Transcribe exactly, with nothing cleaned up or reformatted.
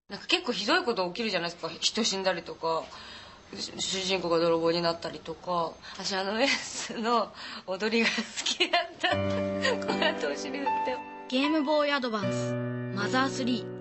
なんか結構ひどいこと起きるじゃないですか。人死んだりとか主人公が泥棒になったりとか。私あのエースの踊りが好きだった。こうやってお尻振って。 ゲームボーイアドバンスマザースリー